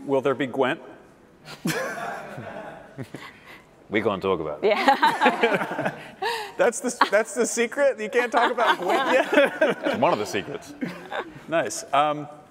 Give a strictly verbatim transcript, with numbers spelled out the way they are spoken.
Will there be GWENT? We gonna talk about it. Yeah. That's the, that's the secret? You can't talk about GWENT yet? It's one of the secrets. Nice. Um,